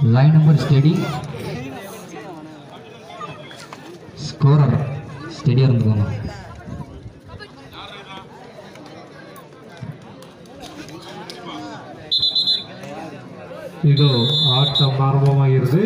line number steady, scorer steady இருந்துக்கோங்க. இது ஆட்டம் ஆரம்பமாகிறது.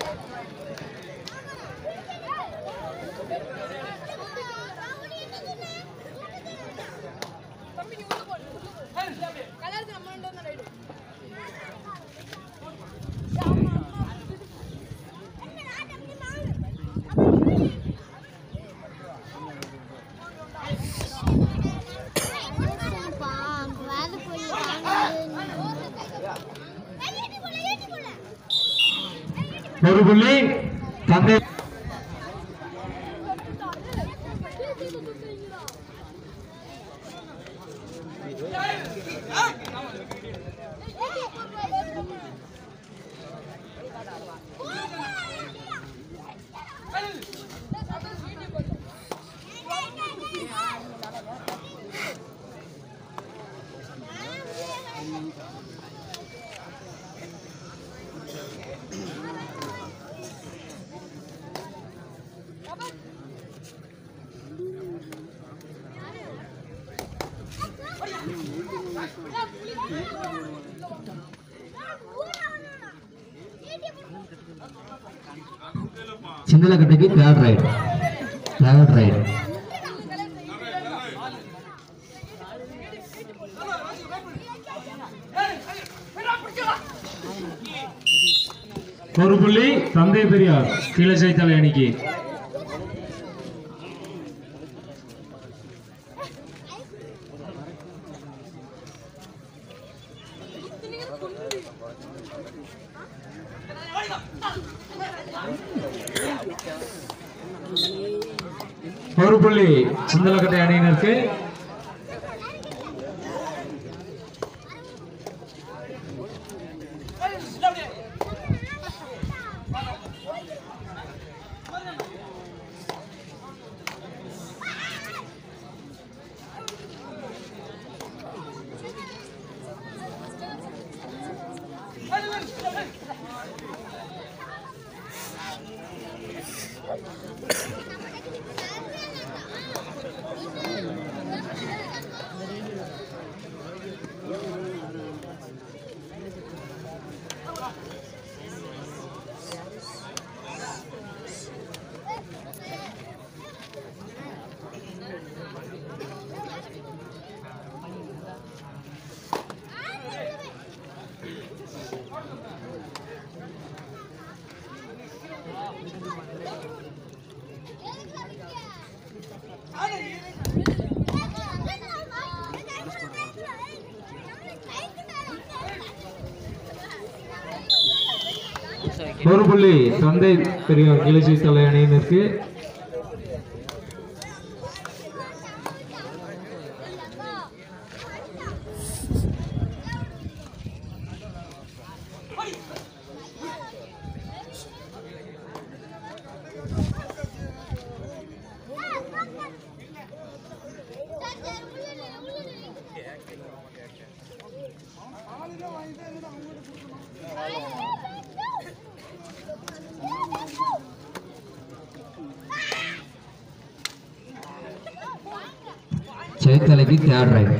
ஒரு புள்ளி தந்தை சிந்தலக்கட்டைக்கு தேர்ட் ரைட். ஒரு புள்ளி தந்தை பெரியார் கீழச்சைத்தலை அணிக்கு. ஒரு புள்ளி சிந்தலக்கட்டை அணியினருக்கு. ஒரு புள்ளி தந்தை பெரியார் கீழச்சைத்தலை அணியினருக்கு. சைத்தலைக்கு தேர்ட் ரைட்.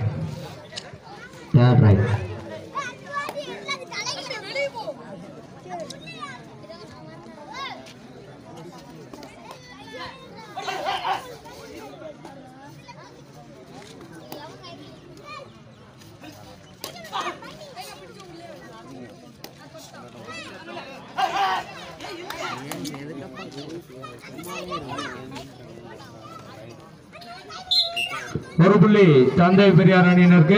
ஒரு புள்ளி தந்தை பெரியார் அணியினருக்கு.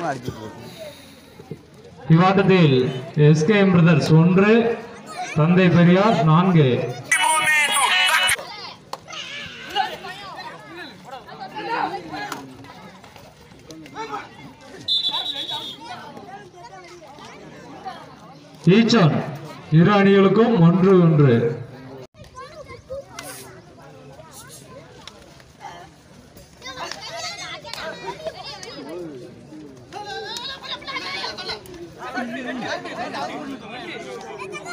இவ்வாட்டத்தில் SKM பிரதர்ஸ் 1, தந்தை பெரியார் 4. ஈச்சன் இரு அணிகளுக்கும் 1-1.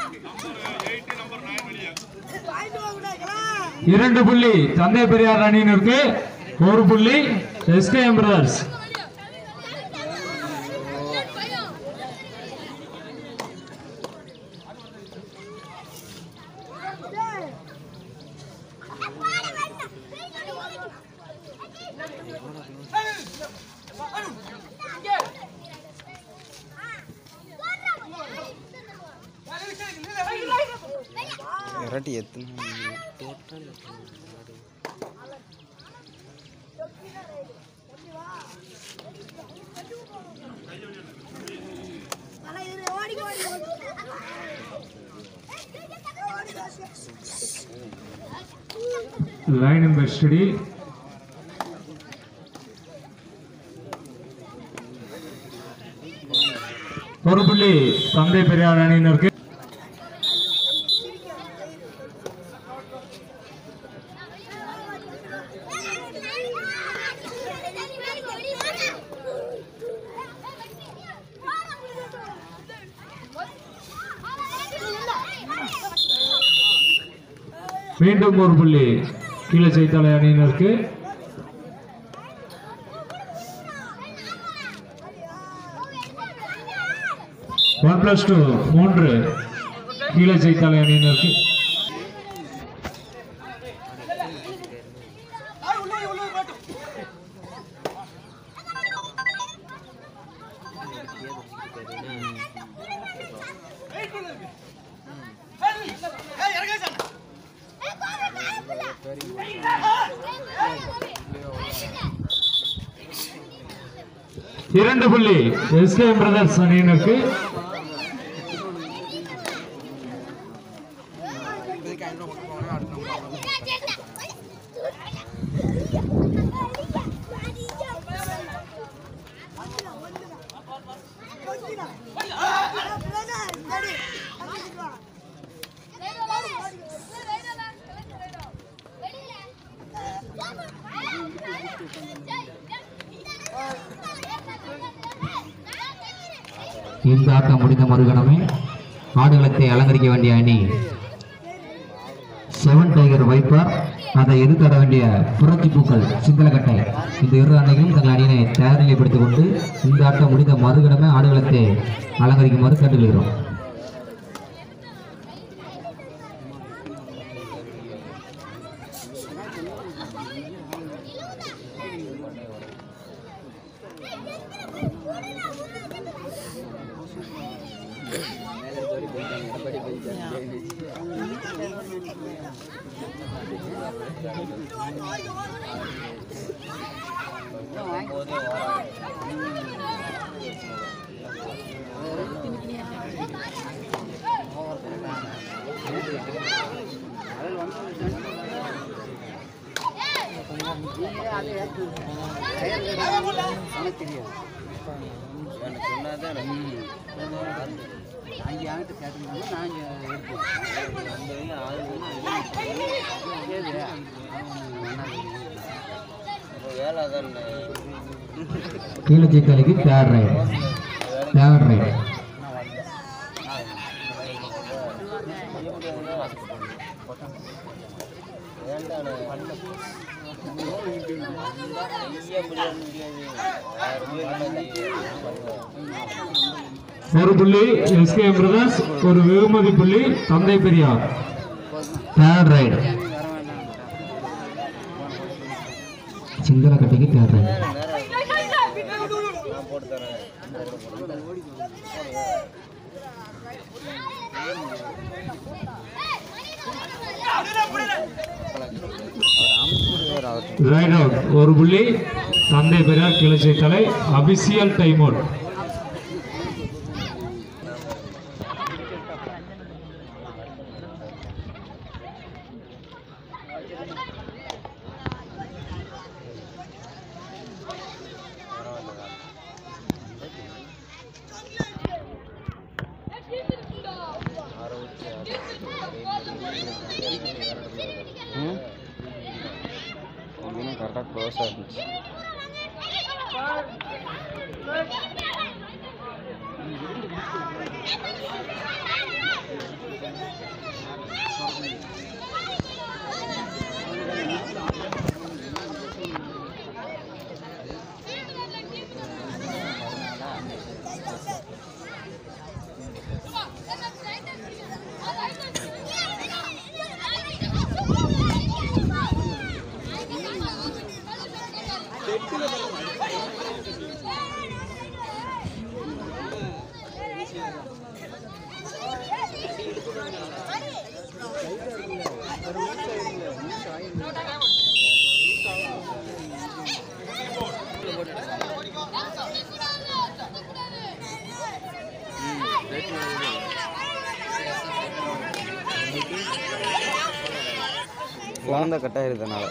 2 புள்ளி தந்தை பெரியார் அணியினருக்கு, 1 புள்ளி SKM brothers. Line number study. ஒரு புள்ளி தந்தை பெரியார் அணியினருக்கு. மீண்டும் 1 புள்ளி கீழே செய்தாலை அணியினருக்கு. ஒன் பிளஸ் 2 3 கீழே செய்தாலை அணியினருக்கு. இரண்டு புள்ளி எஸ்கேஎம் பிரதர்ஸ் அணியினருக்கு. இந்த ஆட்டம் முடிந்த மறுகணமே ஆடுகளத்தை அலங்கரிக்க வேண்டிய அணி 7 டைகர் வைப்பர், அதை எதிர்த்தட வேண்டிய புரட்சி பூக்கள் சிந்தலக்கட்டை. இந்த 2 அணிகளும் தங்கள் அணியினை தயார் நிலைப்படுத்திக் கொண்டு இந்த ஆட்டம் முடிந்த மறுகணமே ஆடுகளத்தை அலங்கரிக்குமாறு கேட்டுக்கொள்கிறோம். கீழே ஜெயித்தாலிக்கு தேர்ட் ரைட். ஒரு புள்ளி எஸ்கேஎம் பிரதர்ஸ், ஒரு வெகுமதி புள்ளி தந்தை பெரியார். தேர்ட் ரைட் சிந்தலக்கட்டைக்கு தேர்ட் ரைட். Right out. ஒரு புள்ளி தந்தை பெரியார் கிளர்ச்சி தலை. Official time out. கரெக்டாக க்ளோஸாக இருந்துச்சு. குழந்தை கட்டாயிருந்தனால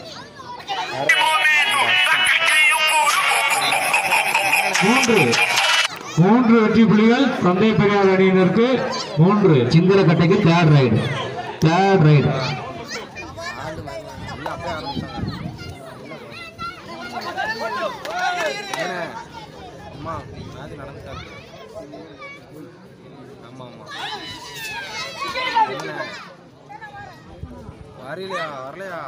மூன்று வெற்றி புள்ளிகள் தந்தை பெரியார் அணியினருக்கு 3. சிந்தலக்கட்டைக்கு தேர்ட் ரைடு. வரலையா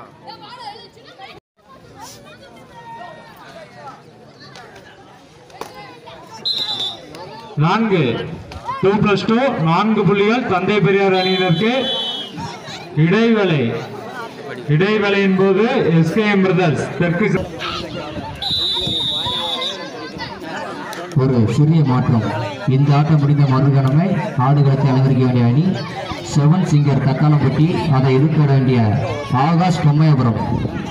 2+2 4 புள்ளிகள் தந்தை பெரியார் அணியினருக்கு. இடைவேளையின் போது SKM பிரதர்ஸ் தெற்கு ஒரு சிறிய மாற்றம். இந்த ஆட்டம் முடிந்த மறுகணமே ஆடுகளத்தை அலங்கரிக்க வேண்டிய அணி 7 சிங்கர் தக்காளம்பட்டி, அதை எதிர்க்க வேண்டிய ஆகாஷ் பொம்மையபுரம்.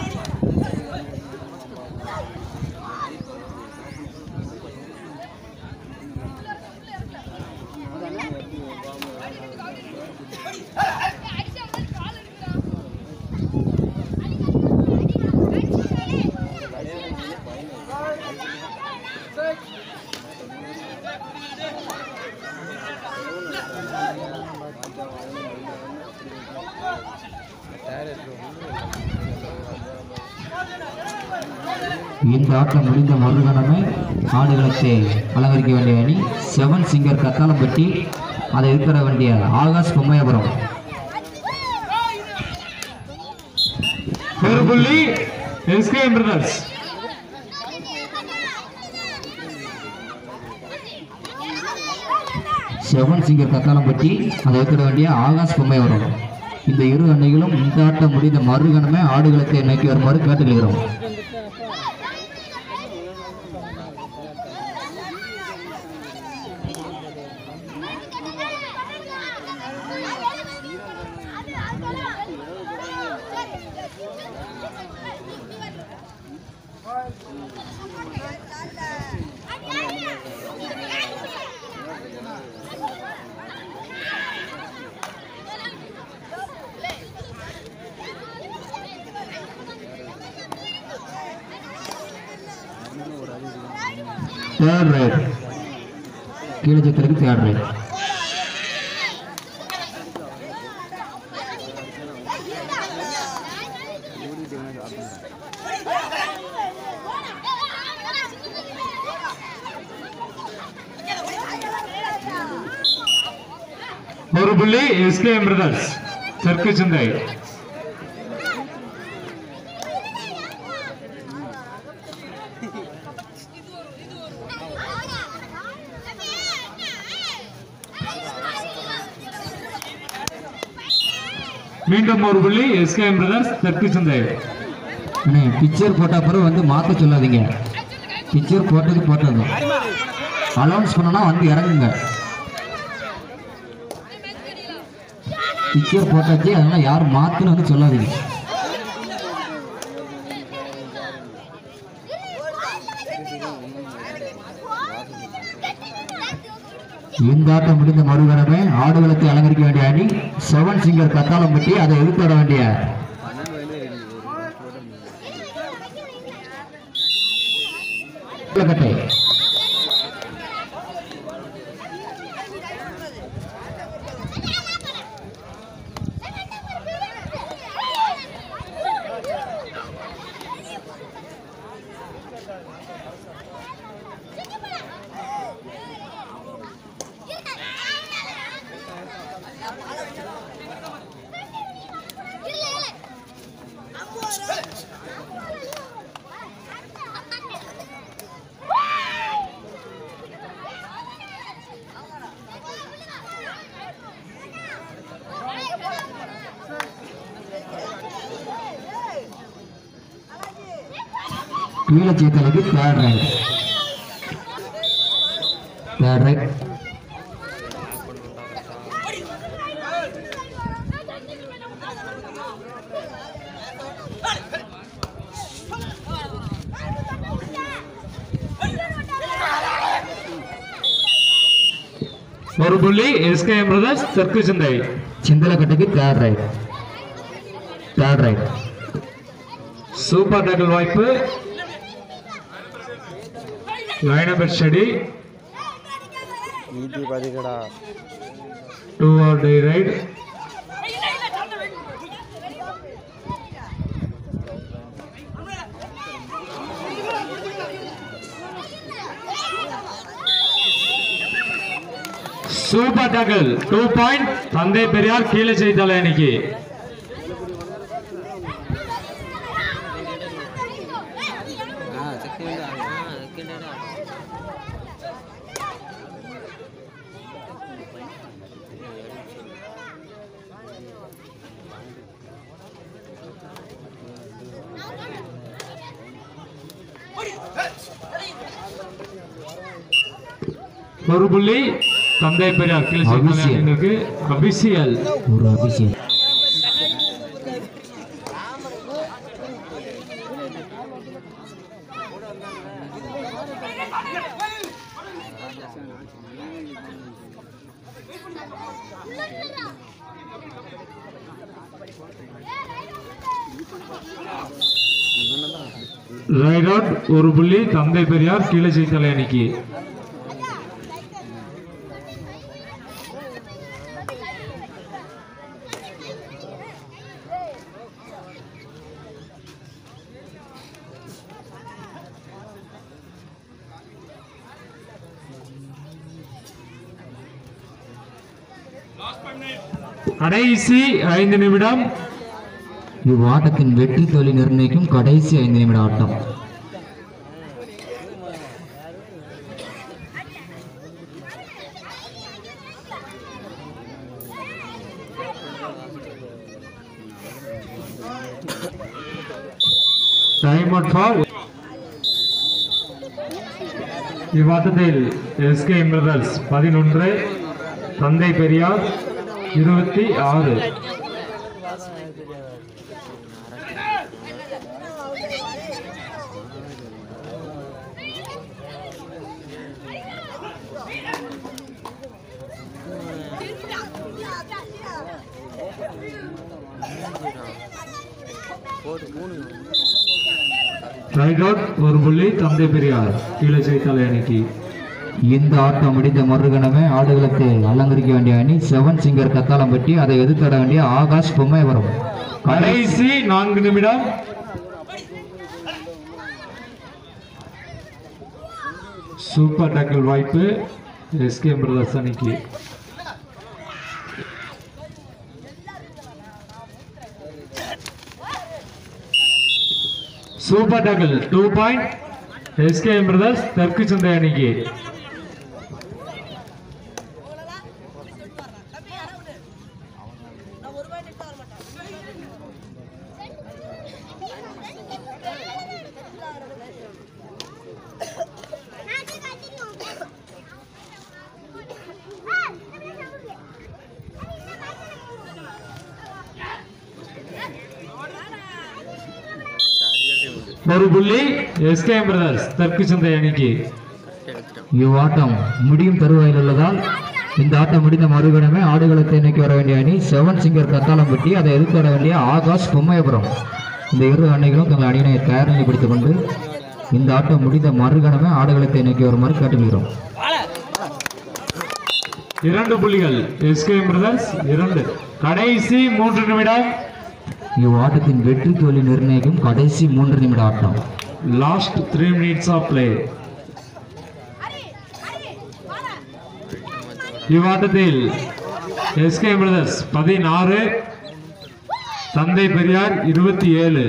இந்த ஆட்டம் முடிந்த மறுகணமே ஆடுகளத்தை அலங்கரிக்க வேண்டிய அணி 7 சிங்கர் தக்காளம்பட்டி, அதை இருக்கிற வேண்டிய ஆகாஷ் பொம்மையபுரம். ஒரு புள்ளி SKM brothers. Seven singer Thakkalampatti, அதை இருக்கிற வேண்டிய ஆகாஷ் பொம்மையபுரம். இந்த இரு அணிகளும் இந்த ஆட்டம் முடிந்த மறுகணமே ஆடுகளத்தை நோக்கி வருமாறு கேட்டுக்கொள்கிறோம். தேர்ட் ரைட், கீழே சக்கருக்கு தேர்ட் ரைட். ஒரு புள்ளி SKM பிரதர்ஸ் தெற்கு சிந்தை. மீண்டும் ஒரு புள்ளி SKM பிரதர்ஸ் தெற்கு சிந்தை. பிக்சர் போட்ட பிறகு வந்து மாற்ற சொல்லாதீங்க. பிக்சர் போட்டது அலௌன்ஸ் பண்ணனா வந்து இறங்குங்க. பிக்சர் போட்டாச்சு, அதனால யாரும் மாத்துன்னு வந்து சொல்லாதீங்க. இந்த ஆட்டம் முடிந்த மறுகணமே ஆடுகளத்தை அலங்கரிக்க வேண்டிய அணி 7 சிங்கர் தக்காளம்பட்டி, அதை எதிர்த்து வேண்டிய கட்டை. கீழே சேத்தலுக்கு தேர்ட் ரைட். ஒரு புள்ளி எஸ்கேஎம் பிரதர்ஸ் தெற்கு சிந்தை. சிந்தலக்கட்டைக்கு தேர்ட் ரைட். சூப்பர் டேக்கிள் வாய்ப்பு. Line number study. ஈட்டி பாதிக்கடா. 2 or die raid. Super tackle 2 point தந்தை பெரியார் கீழே செய்தாலே அன்னைக்கு. ஒரு புள்ளி தந்தை பெரியார் கீழே செய்தாலே அபிஷியல். ஒரு அபிஷியல். ரைட் அவுட் ஒரு புள்ளி தந்தை பெரியார் கீழே செய்தாலே அன்னைக்கு. கடைசி 5 நிமிடம். இவ்வாட்டத்தின் வெற்றி தோல்வி நிர்ணயிக்கும் கடைசி 5 நிமிட ஆட்டம். Time out for. இவ்வாட்டத்தில் எஸ்கேஎம் பிரதர்ஸ் 11, தந்தை பெரியார் 26. ரைட் அவுட் ஒரு புள்ளி தந்தை பெரியார் கீழே செய்தாலே அன்னைக்கு. இந்த ஆட்டம் முடிந்த மறுகணமே ஆடுகளத்தை அலங்கரிக்க வேண்டிய அணி 7 சிங்கர் கத்தாளம்பட்டி, அதை எதிர்த்தட வேண்டிய ஆகாஷ் பொம்மைவரம். கடைசி 4 நிமிடம். சூப்பர் டேக்கிள் வாய்ப்பு எஸ்கேஎம் பிரதர்ஸ் அணிக்கு. Super tackle 2 point SKM brothers தெற்கு சந்தை அணிக்கு. ஒரு புள்ளி எஸ்கேஎம் பிரதர்ஸ் தெற்கு சந்தை அணிக்கு. இவ்வாட்டம் முடியும் தருவாயில் உள்ளதால் இந்த ஆட்டம் முடிந்த மறுகணமே ஆடுகளத்தை இணைக்க வர வேண்டிய அணி 7 சிங்கர் கத்தாளம்பட்டி, அதை எதிர்த்தட வேண்டிய ஆகாஷ் பொம்மையபுரம். இந்த இரு அணிகளும் தங்கள் அணியினை தயார் நிலைப்படுத்திக் கொண்டு இந்த ஆட்டம் முடிந்த மறுகணமே ஆடுகளத்தை இணைக்க வருமாறு கேட்டுக்கொள்கிறோம். 2 புள்ளிகள் எஸ்கேஎம் பிரதர்ஸ் 2. கடைசி 3 நிமிடம். இவ்வாட்டத்தின் வெற்றி தோல்வி நிர்ணயிக்கும் கடைசி 3 நிமிட ஆட்டம். Last 3 minutes of play. இவ்வாட்டத்தில் எஸ்கேஎம் பிரதர்ஸ் 16, தந்தை பெரியார் 27.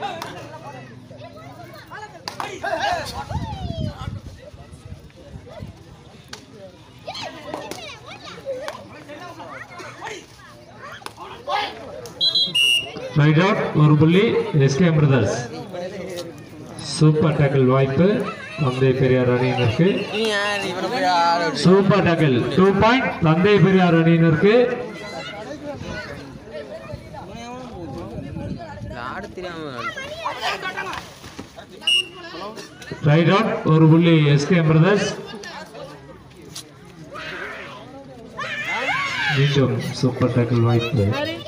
ரைட் அவுட் ஒரு புள்ளி எஸ்கேஎம் பிரதர்ஸ். சூப்பர் டேக்கிள் வாய்ப்பு தந்தை பெரியார் அணியினருக்கு. சூப்பர் டேக்கிள் 2 பாயிண்ட் தந்தை பெரியார் அணியினருக்கு. ரைட் அவுட் ஒரு புள்ளி எஸ்கேஎம் பிரதர்ஸ். மீண்டும் சூப்பர் டேக்கிள் வாய்ப்பு.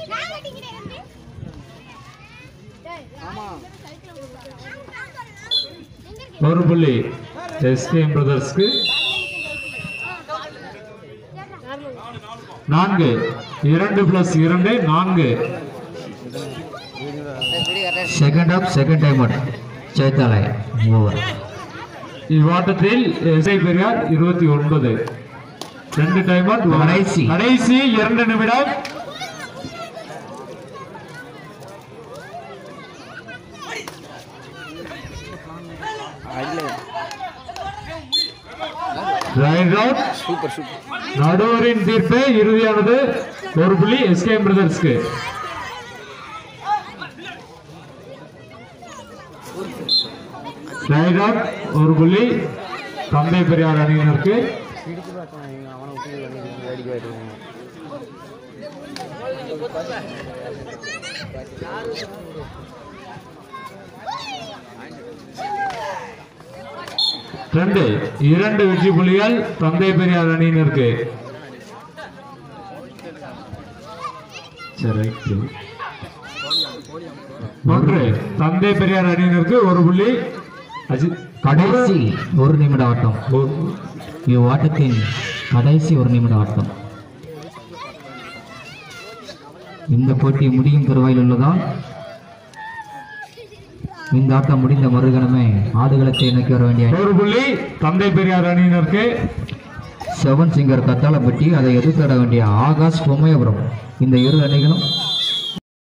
ஒரு புள்ளி எஸ்கேஎம் பிரதர்ஸ்க்கு. 4 2+2 4. Second half second time out ஜெயத்தாலை ஓவர். இவ்வாட்டத்தில் எஸ்ஐ பெரியார் 29. 2 time out. கடைசி 2 நிமிடம். Super super. நடுவரின் தீர்ப்பு இறுதியானது. ஒரு புள்ளி எஸ்கேஎம் பிரதர்ஸ்க்கு. ஒரு புள்ளி தந்தை பெரியார் அணியினருக்கு. இரண்டு வெற்றி புள்ளிகள் தந்தை பெரியார் அணியினருக்கு. ஒன்று தந்தை பெரியார் அணியினருக்கு ஒரு புள்ளி. கடைசி 1 நிமிட ஆட்டம். இவ்வாட்டத்தின் கடைசி 1 நிமிட ஆட்டம். இந்த போட்டி முடியும் தருவாயில் உள்ளதால் இந்த ஆட்டம் முடிந்த மறுகணமே ஆடுகளத்தை நோக்கி வர வேண்டிய ஒரு புள்ளி தந்தை பெரியார் அணியினருக்கு. 7 சிங்கர் கத்தாளப்பட்டி, அதை எதிர்த்திட வேண்டிய ஆகாஷ் பொம்மையபுரம். இந்த இரு அணிகளும்